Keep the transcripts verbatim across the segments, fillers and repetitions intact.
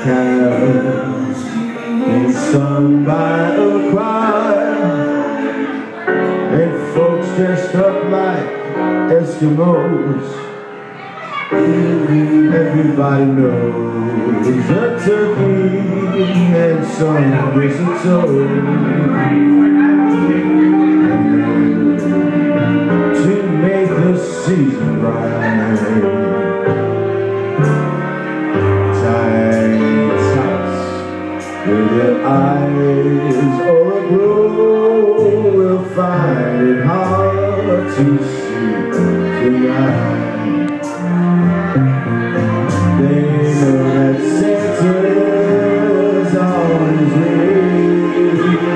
carols being sung by a choir, and folks dressed up like Eskimos. Everybody knows a turkey and some mistletoe to make the season bright. Tiny tots with their eyes all aglow will find it hard to see tonight. They know that Santa's on his way.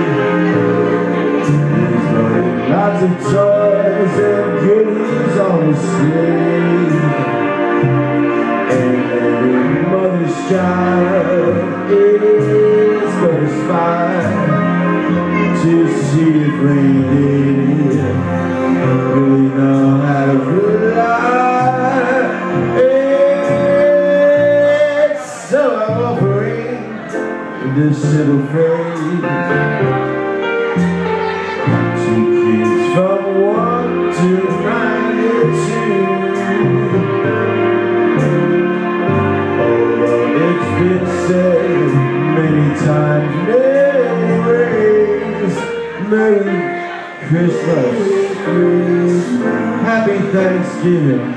He's loading lots of toys and goodies on his sleigh, and every mother's child is gonna spy to see if reindeer really know how to fly. So I'm offering this little phrase to kids from one to ninety-two. Although it's been said many times, many ways, Merry Christmas, Happy Thanksgiving.